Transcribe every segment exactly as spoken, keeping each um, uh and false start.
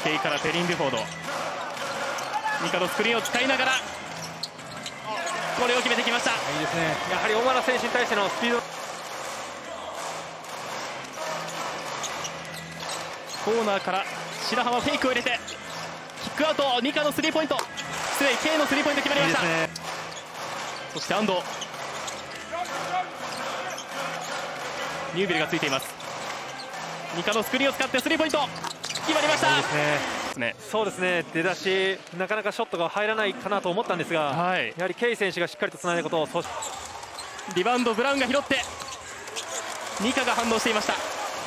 ケイからペリン・ビュフォード、ニカのスクリーンを使いながらこれを決めてきました。いいですね。やはり小原選手に対してのスピード、 コーナーから白浜フェイクを入れてキックアウト、ニカのスリーポイント、失礼 K のスリーポイント決まりました。いいですね。そして安藤、ニュービルがついています。ニカのスクリーンを使ってスリーポイント決まりました。いいですね。 そうですね、出だしなかなかショットが入らないかなと思ったんですが、はい、やはりケイ選手がしっかりとつないだことを、 リバウンドブラウンが拾ってニカが反応していました。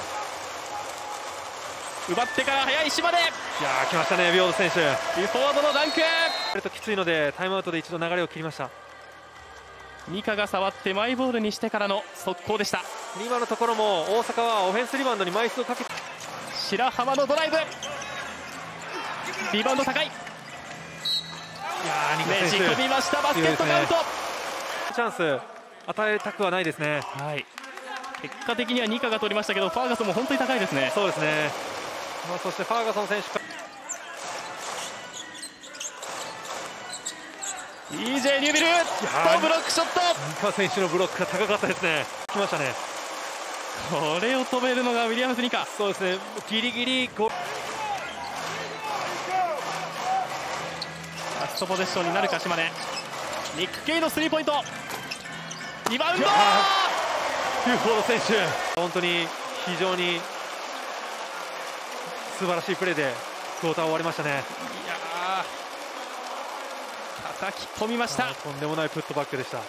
奪ってから速い島で、いやー来ましたね、ビョード選手、 ビフォードのダンク。 ときついのでタイムアウトで一度流れを切りました。 ニカが触ってマイボールにしてからの速攻でした。 今のところも大阪はオフェンスリバウンドに枚数をかけて、 白浜のドライブ、リバウンド高い、いやーねじ込みました。バスケットカウント、 チャンス与えたくはないですね。 はい、結果的にはニカが取りましたけど、ファーガソンも本当に高いですね。 そうですね、まあ、そしてファーガソン選手かイージェー ニュービルとブロックショット、 ニカ選手のブロックが高かったですね。来ましたね。 これを止めるのがウィリアムズ・ニカ。 そうですね、ギリギリこうラストポゼッションになるか島根。ニック・ケイのスリーポイント、リバウンド、 ビューフォード選手、本当に非常に素晴らしいプレーでクォーター終わりましたね。いやー叩き込みました。 とんでもないプットバックでした。 う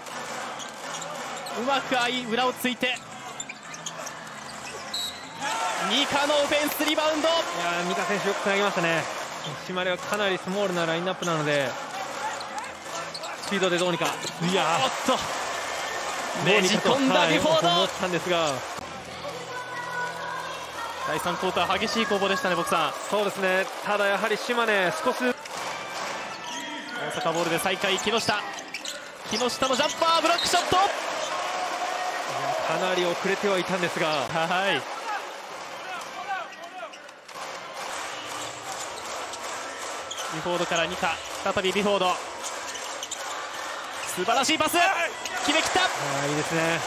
まく相裏をついてニカのオフェンスリバウンド。いやーニカ選手よくつなぎましたね。島根はかなりスモールなラインナップなのでスピードでどうにか、 いやーおっとねじ込んだビフォード、 思ったんですが、 だいさんクォーター激しい攻防でしたね。僕さん、 そうですね、ただやはり島根少し大阪ボールで再開、木下木下のジャンパーブロックショット、いやかなり遅れてはいたんですが、 はい、ビフォードからニカ、再びビフォード、素晴らしいパス決めきった。 あいいですね。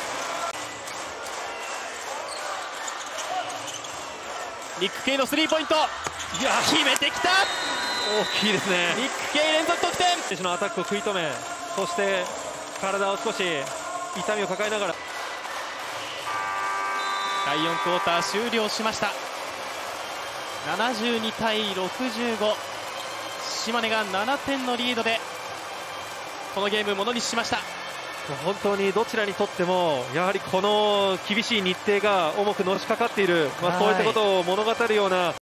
ニック・ケイのスリーポイント、いや決めてきた。 大きいですね。 ニック・ケイ連続得点。 選手のアタックを食い止め、そして体を少し痛みを抱えながらだいよんクォーター終了しました。ななじゅうにたいろくじゅうご、島根がななてんのリードでこのゲームものにしました。 本当にどちらにとってもやはりこの厳しい日程が重くのしかかっている、まあ、そういったことを物語るような